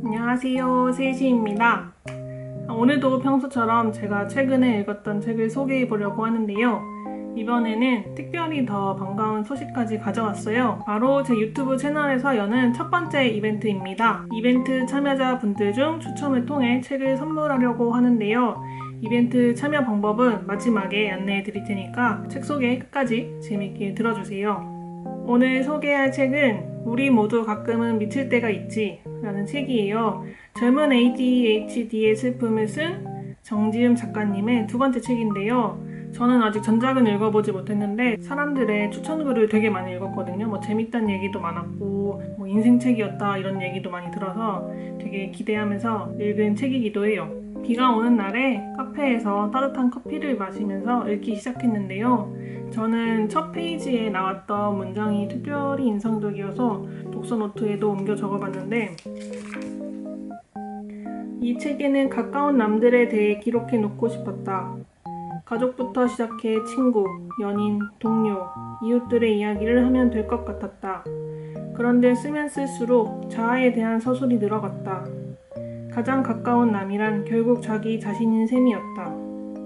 안녕하세요, 세이시입니다. 오늘도 평소처럼 제가 최근에 읽었던 책을 소개해 보려고 하는데요. 이번에는 특별히 더 반가운 소식까지 가져왔어요. 바로 제 유튜브 채널에서 여는 첫 번째 이벤트입니다. 이벤트 참여자분들 중 추첨을 통해 책을 선물하려고 하는데요. 이벤트 참여 방법은 마지막에 안내해 드릴 테니까 책 소개 끝까지 재밌게 들어주세요. 오늘 소개할 책은 우리 모두 가끔은 미칠 때가 있지 라는 책이에요. 젊은 ADHD의 슬픔을 쓴 정지음 작가님의 두 번째 책인데요. 저는 아직 전작은 읽어보지 못했는데 사람들의 추천글을 되게 많이 읽었거든요. 재밌다는 얘기도 많았고 인생책이었다 이런 얘기도 많이 들어서 되게 기대하면서 읽은 책이기도 해요. 비가 오는 날에 카페에서 따뜻한 커피를 마시면서 읽기 시작했는데요. 저는 첫 페이지에 나왔던 문장이 특별히 인상적이어서 독서 노트에도 옮겨 적어봤는데, 이 책에는 가까운 남들에 대해 기록해 놓고 싶었다. 가족부터 시작해 친구, 연인, 동료, 이웃들의 이야기를 하면 될 것 같았다. 그런데 쓰면 쓸수록 자아에 대한 서술이 늘어갔다. 가장 가까운 남이란 결국 자기 자신인 셈이었다.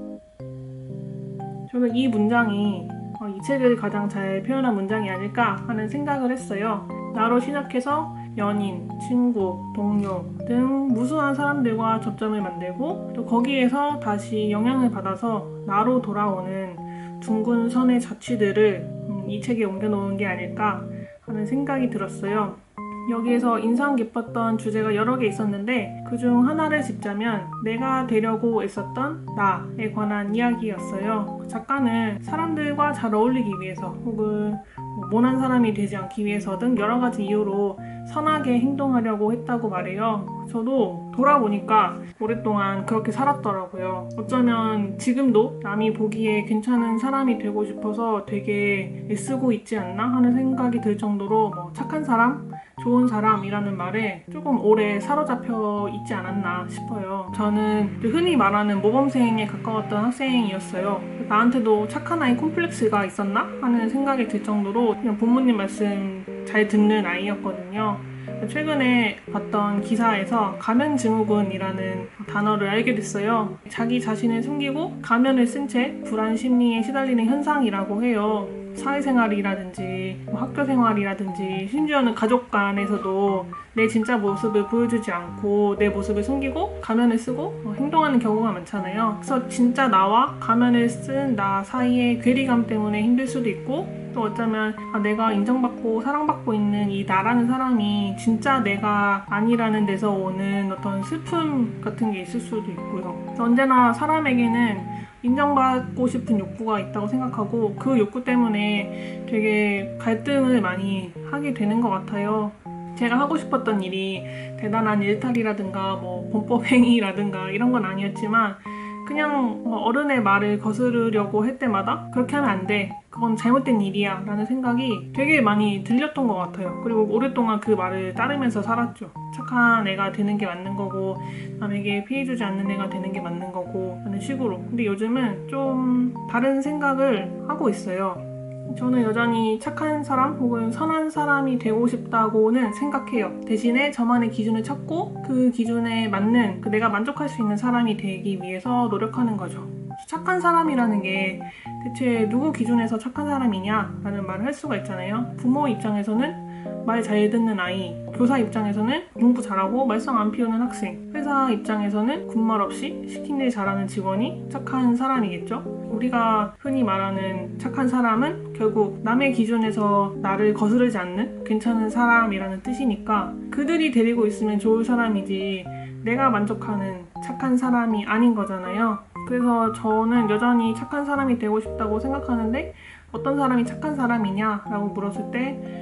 저는 이 문장이 이 책을 가장 잘 표현한 문장이 아닐까 하는 생각을 했어요. 나로 시작해서 연인, 친구, 동료 등 무수한 사람들과 접점을 만들고 또 거기에서 다시 영향을 받아서 나로 돌아오는 둥근 선의 자취들을 이 책에 옮겨놓은 게 아닐까 하는 생각이 들었어요. 여기에서 인상 깊었던 주제가 여러 개 있었는데 그중 하나를 짚자면 내가 되려고 애썼던 나에 관한 이야기였어요. 작가는 사람들과 잘 어울리기 위해서 혹은 모난 사람이 되지 않기 위해서 등 여러 가지 이유로 선하게 행동하려고 했다고 말해요. 저도 돌아보니까 오랫동안 그렇게 살았더라고요. 어쩌면 지금도 남이 보기에 괜찮은 사람이 되고 싶어서 되게 애쓰고 있지 않나 하는 생각이 들 정도로 착한 사람? 좋은 사람이라는 말에 조금 오래 사로잡혀 있지 않았나 싶어요. 저는 흔히 말하는 모범생에 가까웠던 학생이었어요. 나한테도 착한 아이 콤플렉스가 있었나? 하는 생각이 들 정도로 그냥 부모님 말씀 잘 듣는 아이였거든요. 최근에 봤던 기사에서 가면증후군이라는 단어를 알게 됐어요. 자기 자신을 숨기고 가면을 쓴 채 불안 심리에 시달리는 현상이라고 해요. 사회생활이라든지 학교생활이라든지 심지어는 가족 간에서도 내 진짜 모습을 보여주지 않고 내 모습을 숨기고 가면을 쓰고 행동하는 경우가 많잖아요. 그래서 진짜 나와 가면을 쓴 나 사이의 괴리감 때문에 힘들 수도 있고 또 어쩌면 내가 인정받고 사랑받고 있는 이 나라는 사람이 진짜 내가 아니라는 데서 오는 어떤 슬픔 같은 게 있을 수도 있고요. 언제나 사람에게는 인정받고 싶은 욕구가 있다고 생각하고 그 욕구 때문에 되게 갈등을 많이 하게 되는 것 같아요. 제가 하고 싶었던 일이 대단한 일탈이라든가 범법행위라든가 이런 건 아니었지만 그냥 어른의 말을 거스르려고 할 때마다 그렇게 하면 안 돼. 그건 잘못된 일이야 라는 생각이 되게 많이 들렸던 것 같아요. 그리고 오랫동안 그 말을 따르면서 살았죠. 착한 애가 되는 게 맞는 거고 남에게 피해주지 않는 애가 되는 게 맞는 거고 하는 식으로. 근데 요즘은 좀 다른 생각을 하고 있어요. 저는 여전히 착한 사람 혹은 선한 사람이 되고 싶다고는 생각해요. 대신에 저만의 기준을 찾고 그 기준에 맞는 내가 만족할 수 있는 사람이 되기 위해서 노력하는 거죠. 착한 사람이라는 게 대체 누구 기준에서 착한 사람이냐 라는 말을 할 수가 있잖아요. 부모 입장에서는 말 잘 듣는 아이, 교사 입장에서는 공부 잘하고 말썽 안 피우는 학생, 회사 입장에서는 군말 없이 시킨 일 잘하는 직원이 착한 사람이겠죠. 우리가 흔히 말하는 착한 사람은 결국 남의 기준에서 나를 거스르지 않는 괜찮은 사람이라는 뜻이니까 그들이 데리고 있으면 좋을 사람이지 내가 만족하는 착한 사람이 아닌 거잖아요. 그래서 저는 여전히 착한 사람이 되고 싶다고 생각하는데 어떤 사람이 착한 사람이냐 라고 물었을 때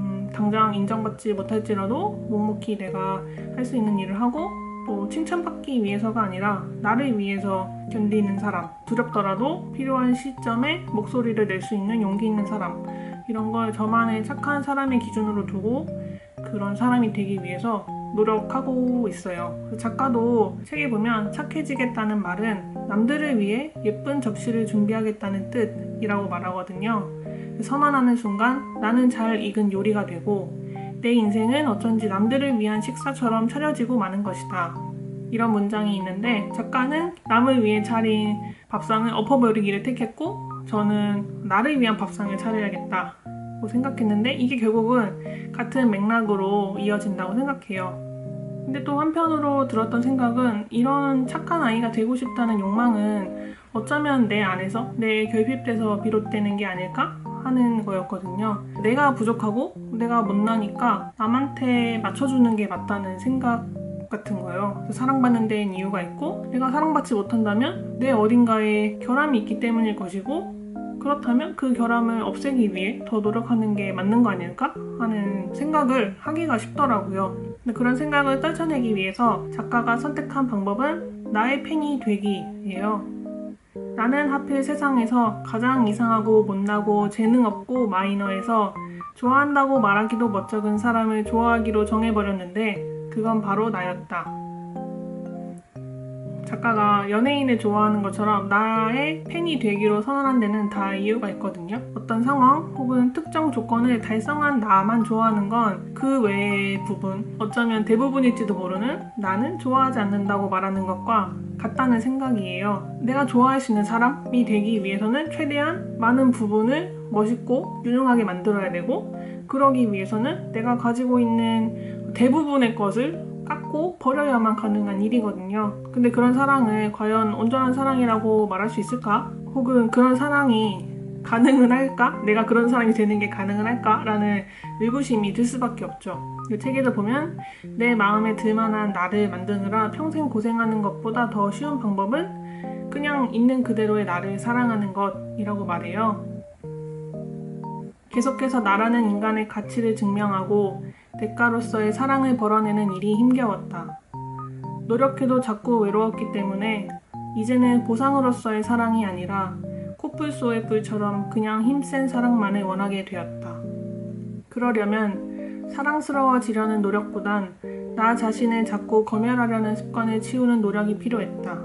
당장 인정받지 못할지라도 묵묵히 내가 할 수 있는 일을 하고 또 칭찬받기 위해서가 아니라 나를 위해서 견디는 사람, 두렵더라도 필요한 시점에 목소리를 낼 수 있는 용기 있는 사람, 이런 걸 저만의 착한 사람의 기준으로 두고 그런 사람이 되기 위해서 노력하고 있어요. 작가도 책에 보면 착해지겠다는 말은 남들을 위해 예쁜 접시를 준비하겠다는 뜻이라고 말하거든요. 선언하는 순간 나는 잘 익은 요리가 되고 내 인생은 어쩐지 남들을 위한 식사처럼 차려지고 마는 것이다. 이런 문장이 있는데 작가는 남을 위해 차린 밥상을 엎어버리기를 택했고 저는 나를 위한 밥상을 차려야겠다고 생각했는데 이게 결국은 같은 맥락으로 이어진다고 생각해요. 근데 또 한편으로 들었던 생각은 이런 착한 아이가 되고 싶다는 욕망은 어쩌면 내 안에서 내 결핍돼서 비롯되는 게 아닐까 하는 거였거든요. 내가 부족하고 내가 못나니까 남한테 맞춰주는 게 맞다는 생각 같은 거예요. 사랑받는 데엔 이유가 있고 내가 사랑받지 못한다면 내 어딘가에 결함이 있기 때문일 것이고 그렇다면 그 결함을 없애기 위해 더 노력하는 게 맞는 거 아닐까 하는 생각을 하기가 쉽더라고요. 근데 그런 생각을 떨쳐내기 위해서 작가가 선택한 방법은 나의 팬이 되기예요. 나는 하필 세상에서 가장 이상하고 못나고 재능 없고 마이너해서 좋아한다고 말하기도 멋쩍은 사람을 좋아하기로 정해버렸는데 그건 바로 나였다. 작가가 연예인을 좋아하는 것처럼 나의 팬이 되기로 선언한 데는 다 이유가 있거든요. 어떤 상황 혹은 특정 조건을 달성한 나만 좋아하는 건 그 외의 부분, 어쩌면 대부분일지도 모르는 나는 좋아하지 않는다고 말하는 것과 같다는 생각이에요. 내가 좋아할 수 있는 사람이 되기 위해서는 최대한 많은 부분을 멋있고 유능하게 만들어야 되고 그러기 위해서는 내가 가지고 있는 대부분의 것을 깎고 버려야만 가능한 일이거든요. 근데 그런 사랑을 과연 온전한 사랑이라고 말할 수 있을까? 혹은 그런 사랑이 가능은 할까? 내가 그런 사랑이 되는 게 가능은 할까? 라는 의구심이 들 수밖에 없죠. 이 책에도 보면 내 마음에 들만한 나를 만드느라 평생 고생하는 것보다 더 쉬운 방법은 그냥 있는 그대로의 나를 사랑하는 것이라고 말해요. 계속해서 나라는 인간의 가치를 증명하고 대가로서의 사랑을 벌어내는 일이 힘겨웠다. 노력해도 자꾸 외로웠기 때문에 이제는 보상으로서의 사랑이 아니라 코뿔 쏘의 뿔처럼 그냥 힘센 사랑만을 원하게 되었다. 그러려면 사랑스러워지려는 노력보단 나 자신을 자꾸 검열하려는 습관을 치우는 노력이 필요했다.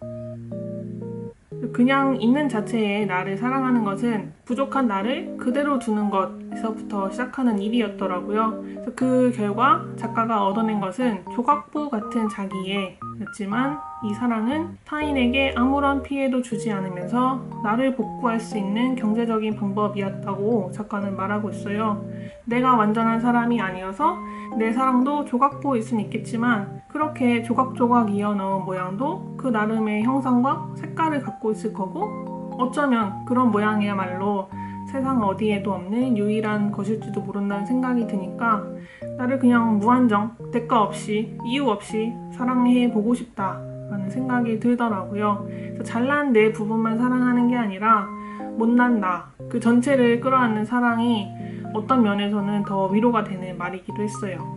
그냥 있는 자체에 나를 사랑하는 것은 부족한 나를 그대로 두는 것에서부터 시작하는 일이었더라고요. 그래서 그 결과 작가가 얻어낸 것은 조각보 같은 자기애였지만 이 사랑은 타인에게 아무런 피해도 주지 않으면서 나를 복구할 수 있는 경제적인 방법이었다고 작가는 말하고 있어요. 내가 완전한 사람이 아니어서 내 사랑도 조각보일 수는 있겠지만 그렇게 조각조각 이어넣은 모양도 그 나름의 형상과 색깔을 갖고 있을 거고 어쩌면 그런 모양이야말로 세상 어디에도 없는 유일한 것일지도 모른다는 생각이 드니까 나를 그냥 무한정, 대가 없이, 이유 없이 사랑해 보고 싶다라는 생각이 들더라고요. 그래서 잘난 내 부분만 사랑하는 게 아니라 못난 나, 그 전체를 끌어안는 사랑이 어떤 면에서는 더 위로가 되는 말이기도 했어요.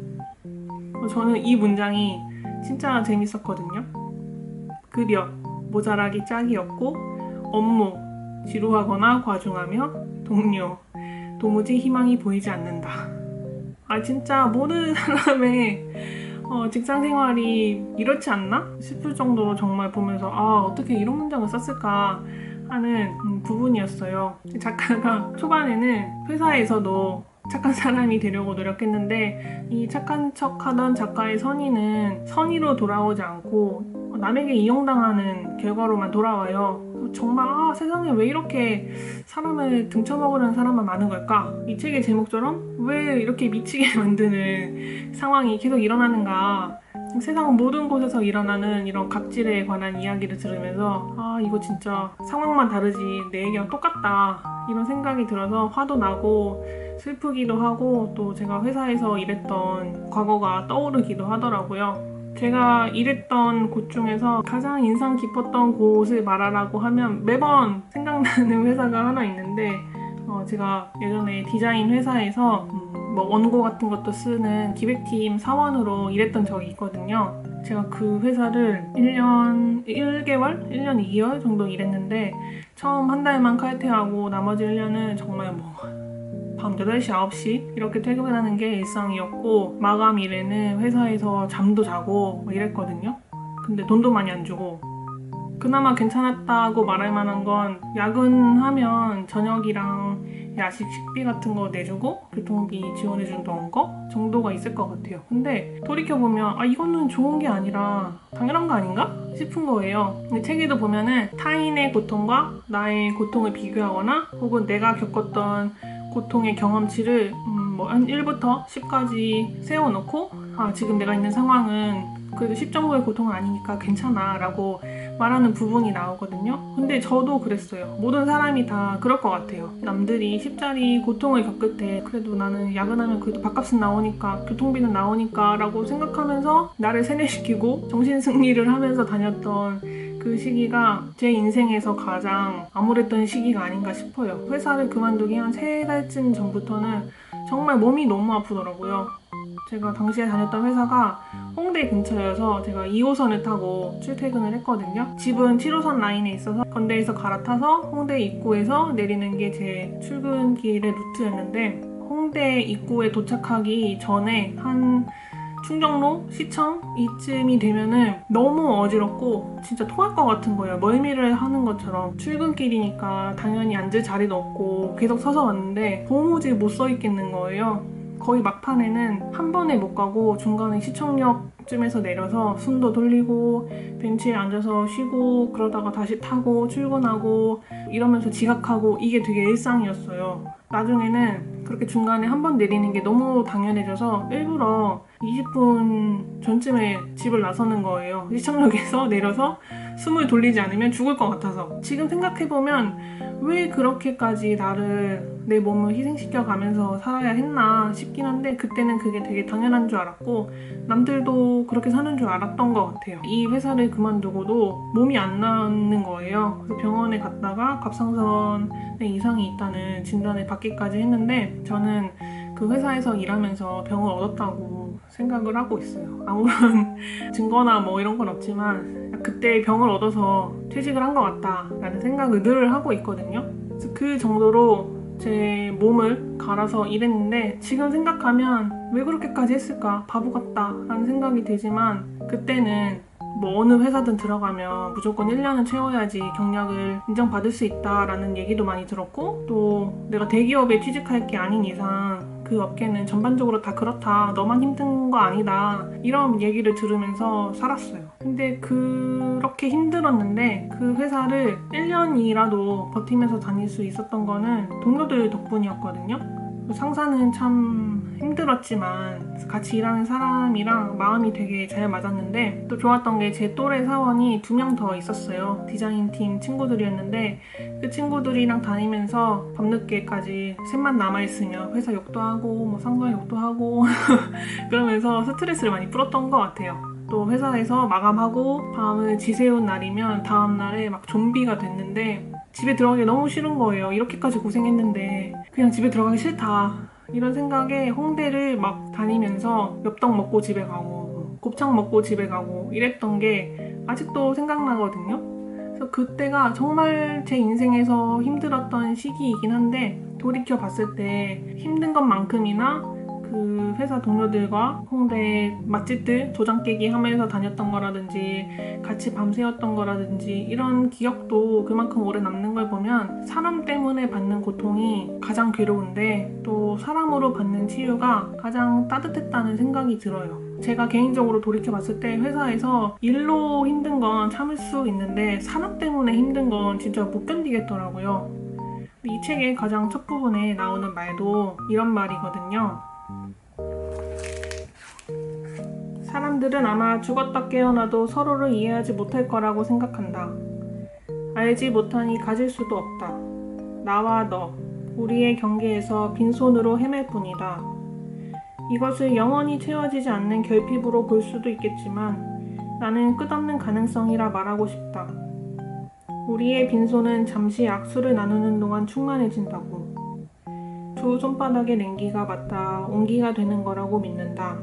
저는 이 문장이 진짜 재밌었거든요. 급여, 모자라기 짝이 없고 업무, 지루하거나 과중하며 동료, 도무지 희망이 보이지 않는다. 진짜 모든 사람의 직장 생활이 이렇지 않나? 싶을 정도로 정말 보면서 어떻게 이런 문장을 썼을까 하는 부분이었어요. 작가가 초반에는 회사에서도 착한 사람이 되려고 노력했는데 이 착한 척하던 작가의 선의는 선의로 돌아오지 않고 남에게 이용당하는 결과로만 돌아와요. 정말 세상에 왜 이렇게 사람을 등쳐먹으려는 사람만 많은 걸까? 이 책의 제목처럼 왜 이렇게 미치게 만드는 상황이 계속 일어나는가? 세상 모든 곳에서 일어나는 이런 갑질에 관한 이야기를 들으면서 이거 진짜 상황만 다르지 내 얘기랑 똑같다 이런 생각이 들어서 화도 나고 슬프기도 하고 또 제가 회사에서 일했던 과거가 떠오르기도 하더라고요. 제가 일했던 곳 중에서 가장 인상 깊었던 곳을 말하라고 하면 매번 생각나는 회사가 하나 있는데 제가 예전에 디자인 회사에서 원고 같은 것도 쓰는 기획팀 사원으로 일했던 적이 있거든요. 제가 그 회사를 1년 1개월? 1년 2개월 정도 일했는데 처음 한 달만 칼퇴하고 나머지 1년은 정말 밤 8시, 9시 이렇게 퇴근하는 게 일상이었고 마감일에는 회사에서 잠도 자고 이랬거든요. 근데 돈도 많이 안 주고 그나마 괜찮았다고 말할 만한 건 야근하면 저녁이랑 야식 식비 같은 거 내주고 교통비 지원해준다는 거 정도가 있을 것 같아요. 근데 돌이켜보면 이거는 좋은 게 아니라 당연한 거 아닌가? 싶은 거예요. 근데 책에도 보면은 타인의 고통과 나의 고통을 비교하거나 혹은 내가 겪었던 고통의 경험치를 한 1부터 10까지 세워놓고 지금 내가 있는 상황은 그래도 10 정도의 고통은 아니니까 괜찮아 라고 말하는 부분이 나오거든요. 근데 저도 그랬어요. 모든 사람이 다 그럴 것 같아요. 남들이 10짜리 고통을 겪을 때 그래도 나는 야근하면 그래도 밥값은 나오니까 교통비는 나오니까 라고 생각하면서 나를 세뇌시키고 정신승리를 하면서 다녔던 그 시기가 제 인생에서 가장 암울했던 시기가 아닌가 싶어요. 회사를 그만두기 한 3달쯤 전부터는 정말 몸이 너무 아프더라고요. 제가 당시에 다녔던 회사가 홍대 근처여서 제가 2호선을 타고 출퇴근을 했거든요. 집은 7호선 라인에 있어서 건대에서 갈아타서 홍대 입구에서 내리는 게 제 출근길의 루트였는데 홍대 입구에 도착하기 전에 한 충정로, 시청 이쯤이 되면은 너무 어지럽고 진짜 토할 것 같은 거예요. 멀미를 하는 것처럼. 출근길이니까 당연히 앉을 자리도 없고 계속 서서 왔는데 도무지 못 서 있겠는 거예요. 거의 막판에는 한 번에 못 가고 중간에 시청역쯤에서 내려서 숨도 돌리고 벤치에 앉아서 쉬고 그러다가 다시 타고 출근하고 이러면서 지각하고 이게 되게 일상이었어요. 나중에는 그렇게 중간에 한 번 내리는 게 너무 당연해져서 일부러 20분 전쯤에 집을 나서는 거예요. 시청역에서 내려서 숨을 돌리지 않으면 죽을 것 같아서. 지금 생각해보면 왜 그렇게까지 내 몸을 희생시켜 가면서 살아야 했나 싶긴 한데 그때는 그게 되게 당연한 줄 알았고 남들도 그렇게 사는 줄 알았던 것 같아요. 이 회사를 그만두고도 몸이 안 나는 거예요. 그래서 병원에 갔다가 갑상선에 이상이 있다는 진단을 받기까지 했는데 저는 그 회사에서 일하면서 병을 얻었다고 생각을 하고 있어요. 아무런 증거나 이런 건 없지만 그때 병을 얻어서 퇴직을 한 것 같다라는 생각을 늘 하고 있거든요. 그래서 그 정도로 제 몸을 갈아서 일했는데 지금 생각하면 왜 그렇게까지 했을까? 바보 같다라는 생각이 들지만 그때는 어느 회사든 들어가면 무조건 1년은 채워야지 경력을 인정받을 수 있다라는 얘기도 많이 들었고 또 내가 대기업에 취직할 게 아닌 이상 그 업계는 전반적으로 다 그렇다. 너만 힘든 거 아니다. 이런 얘기를 들으면서 살았어요. 근데 그렇게 힘들었는데 그 회사를 1년이라도 버티면서 다닐 수 있었던 거는 동료들 덕분이었거든요. 상사는 참 힘들었지만 같이 일하는 사람이랑 마음이 되게 잘 맞았는데 또 좋았던 게 제 또래 사원이 2명 더 있었어요. 디자인팀 친구들이었는데 그 친구들이랑 다니면서 밤늦게까지 셋만 남아있으면 회사 욕도 하고 상사 욕도 하고 그러면서 스트레스를 많이 풀었던 것 같아요. 또 회사에서 마감하고 밤을 지새운 날이면 다음날에 막 좀비가 됐는데 집에 들어가기 너무 싫은 거예요. 이렇게까지 고생했는데 그냥 집에 들어가기 싫다. 이런 생각에 홍대를 막 다니면서 엽떡 먹고 집에 가고 곱창 먹고 집에 가고 이랬던 게 아직도 생각나거든요. 그래서 그때가 정말 제 인생에서 힘들었던 시기이긴 한데 돌이켜 봤을 때 힘든 것만큼이나 그 회사 동료들과 홍대 맛집들 도장 깨기 하면서 다녔던 거라든지 같이 밤새웠던 거라든지 이런 기억도 그만큼 오래 남는 걸 보면 사람 때문에 받는 고통이 가장 괴로운데 또 사람으로 받는 치유가 가장 따뜻했다는 생각이 들어요. 제가 개인적으로 돌이켜봤을 때 회사에서 일로 힘든 건 참을 수 있는데 사람 때문에 힘든 건 진짜 못 견디겠더라고요. 이 책의 가장 첫 부분에 나오는 말도 이런 말이거든요. 사람들은 아마 죽었다 깨어나도 서로를 이해하지 못할 거라고 생각한다. 알지 못하니 가질 수도 없다. 나와 너, 우리의 경계에서 빈손으로 헤맬 뿐이다. 이것을 영원히 채워지지 않는 결핍으로 볼 수도 있겠지만 나는 끝없는 가능성이라 말하고 싶다. 우리의 빈손은 잠시 악수를 나누는 동안 충만해진다고. 두 손바닥의 냉기가 맞닿아 온기가 되는 거라고 믿는다.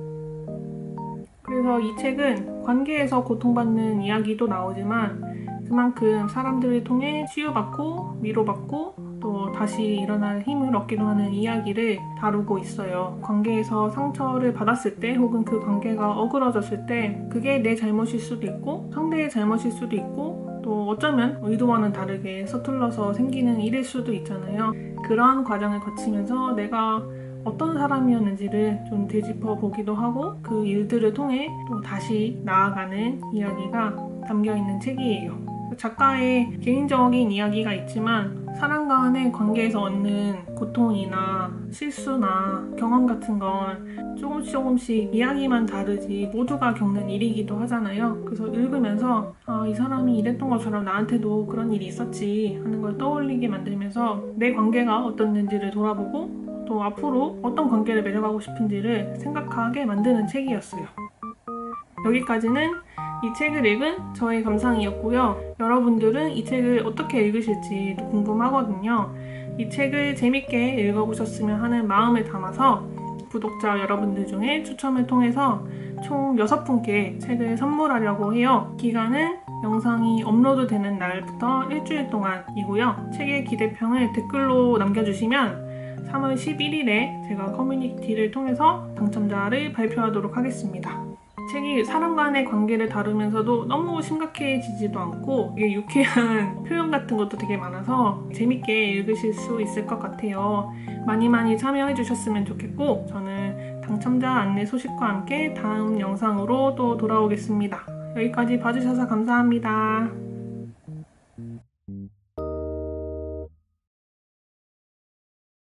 그래서 이 책은 관계에서 고통받는 이야기도 나오지만 그만큼 사람들을 통해 치유받고 위로받고 또 다시 일어날 힘을 얻기도 하는 이야기를 다루고 있어요. 관계에서 상처를 받았을 때 혹은 그 관계가 어그러졌을 때 그게 내 잘못일 수도 있고 상대의 잘못일 수도 있고 또 어쩌면 의도와는 다르게 서툴러서 생기는 일일 수도 있잖아요. 그런 과정을 거치면서 내가 어떤 사람이었는지를 좀 되짚어 보기도 하고 그 일들을 통해 또 다시 나아가는 이야기가 담겨 있는 책이에요. 작가의 개인적인 이야기가 있지만 사람 간의 관계에서 얻는 고통이나 실수나 경험 같은 건 조금씩 이야기만 다르지 모두가 겪는 일이기도 하잖아요. 그래서 읽으면서 이 사람이 이랬던 것처럼 나한테도 그런 일이 있었지 하는 걸 떠올리게 만들면서 내 관계가 어떻는지를 돌아보고 또 앞으로 어떤 관계를 맺어가고 싶은지를 생각하게 만드는 책이었어요. 여기까지는 이 책을 읽은 저의 감상이었고요. 여러분들은 이 책을 어떻게 읽으실지 궁금하거든요. 이 책을 재밌게 읽어보셨으면 하는 마음을 담아서 구독자 여러분들 중에 추첨을 통해서 총 6분께 책을 선물하려고 해요. 기간은 영상이 업로드되는 날부터 일주일 동안이고요. 책의 기대평을 댓글로 남겨주시면 3월 11일에 제가 커뮤니티를 통해서 당첨자를 발표하도록 하겠습니다. 책이 사람 간의 관계를 다루면서도 너무 심각해지지도 않고 이게 유쾌한 표현 같은 것도 되게 많아서 재밌게 읽으실 수 있을 것 같아요. 많이 참여해 주셨으면 좋겠고 저는 당첨자 안내 소식과 함께 다음 영상으로 또 돌아오겠습니다. 여기까지 봐주셔서 감사합니다.